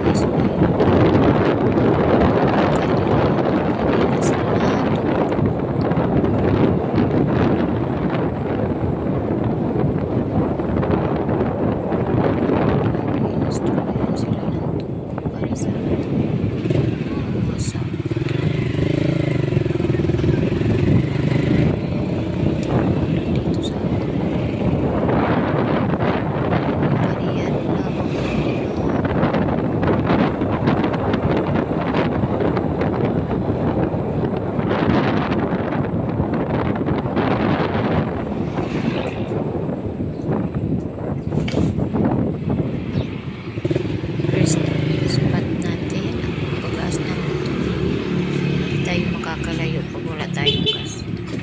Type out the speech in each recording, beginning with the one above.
Makakalayo pag wala tayong gas.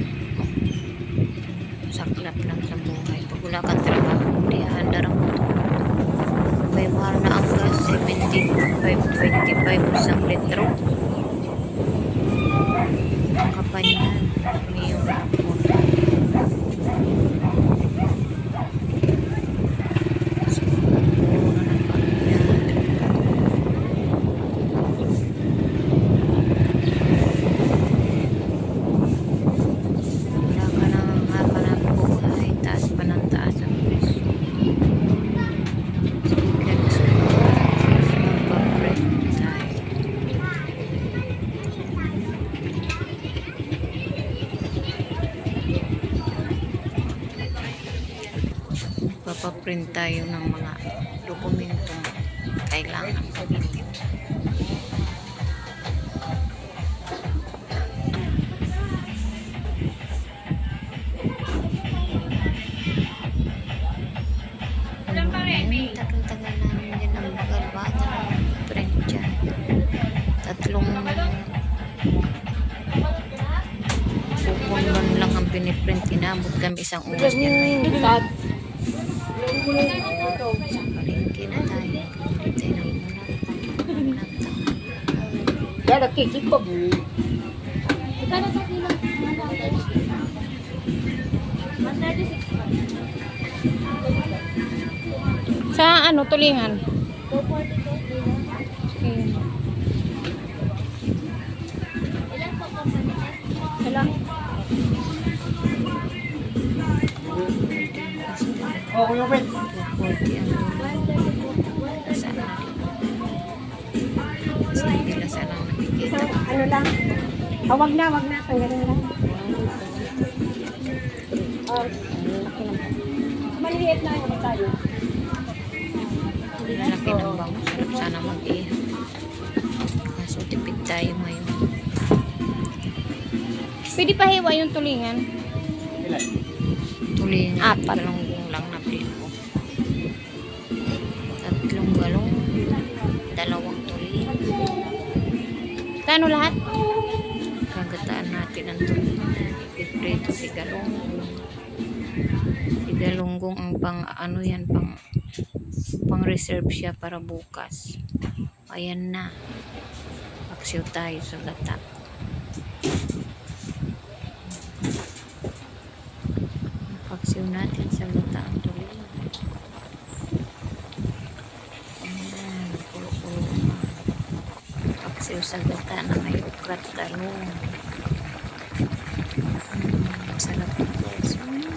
Saklap lang sa buhay. Pag wala kang trabaho, hindi handa ang motor. May mahal na ang gas, 75.25 isang litro. Ang kapanyan, ngayong hapon. Papaprint tayo ng mga dokumentong kailangan gamitin. Tagal-tagal namin din ang bagal-bagal ng print dyan. Tatlong kupon lang ang piniprint. Inabot kami isang oras dyan. Palingki na tayo. Palingki na muna. Ya nakikipag. Sa ano, tulingan? Ilan? Oh, kuya Ben. 240 ang saan na rin. Kasi hindi na saan ang nakikita. Ano lang? Oh, wag na. Tanggalin lang. Oh, maliit na yung tayo. Lalaki ng bango. Sana mag-iha. Kaso tipid tayo ngayon. Pwede pa hiwa yung tulingan? Tulingan. Apat. Galonggong lang na pliko. 3 galong. 2 tulingan. Kano lahat? Kagataan natin ang tulingan. Ipiprito si galonggong. Si galonggong ang pang ano yan, pang reserve siya para bukas. Ayan na. Paksiw tayo sa gata. Paksiw natin sa gata ang tulingan. Ayan, pulo-pulo na. Paksiw sa gata na may ukrat talong. Sarap na guys.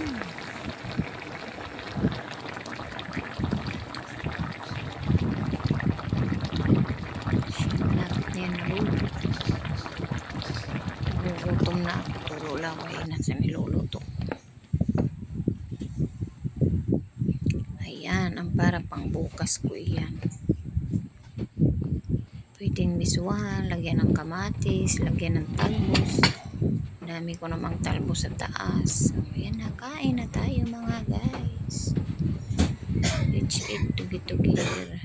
Gugutom na ako. Puro laway na sa niluluto. Ayan, ang para pang bukas ko yan. Pwedeng miswahan, lagyan ng kamatis, lagyan ng talbos. Dami ko namang talbos sa taas. Ayan na, kain na tayo mga guys. Let's eat together.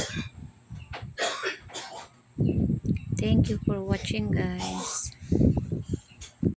Thank you for watching guys.